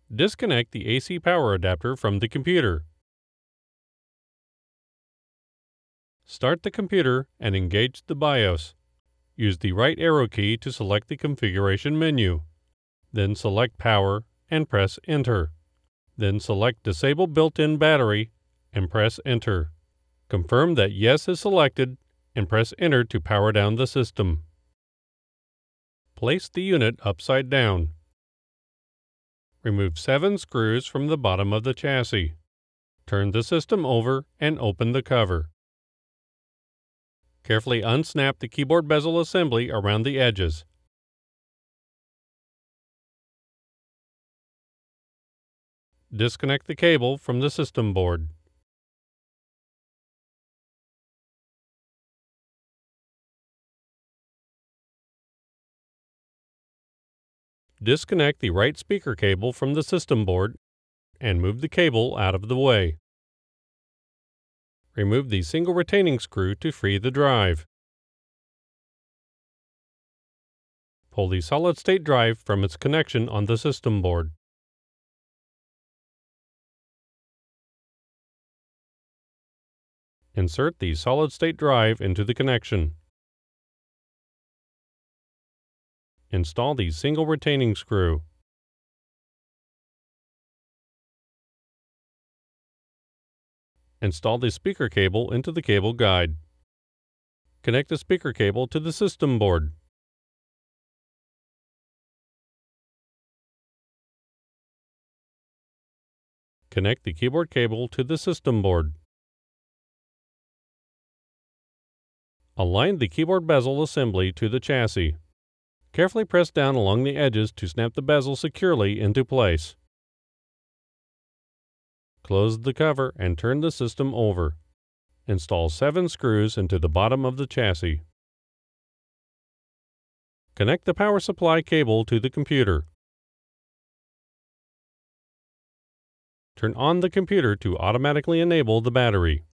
Disconnect the AC power adapter from the computer. Start the computer and engage the BIOS. Use the right arrow key to select the configuration menu. Then select Power and press Enter. Then select Disable Built-in Battery and press Enter. Confirm that Yes is selected and press Enter to power down the system. Place the unit upside down. Remove 7 screws from the bottom of the chassis. Turn the system over and open the cover. Carefully unsnap the keyboard bezel assembly around the edges. Disconnect the cable from the system board. Disconnect the right speaker cable from the system board and move the cable out of the way. Remove the single retaining screw to free the drive. Pull the solid-state drive from its connection on the system board. Insert the solid-state drive into the connection. Install the single retaining screw. Install the speaker cable into the cable guide. Connect the speaker cable to the system board. Connect the keyboard cable to the system board. Align the keyboard bezel assembly to the chassis. Carefully press down along the edges to snap the bezel securely into place. Close the cover and turn the system over. Install 7 screws into the bottom of the chassis. Connect the power supply cable to the computer. Turn on the computer to automatically enable the battery.